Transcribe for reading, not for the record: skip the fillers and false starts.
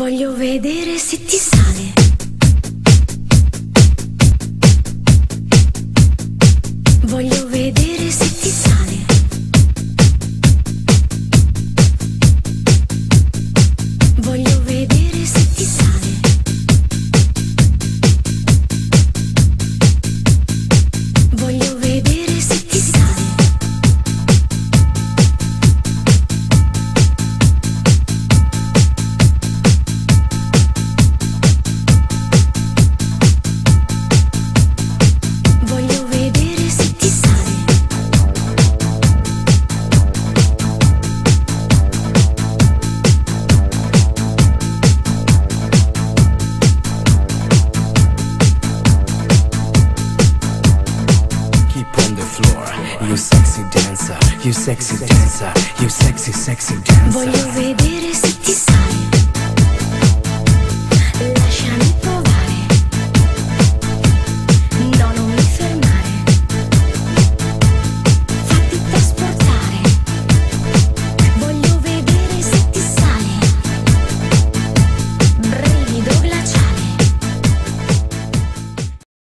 Voglio vedere se ti sale. Voglio vedere se ti sale. Voglio vedere se ti sale. Voglio vedere se ti sale. Voglio vedere se ti sale. Keep on the floor, you sexy dancer, you sexy dancer, you sexy dancer. Voglio vedere se ti sale.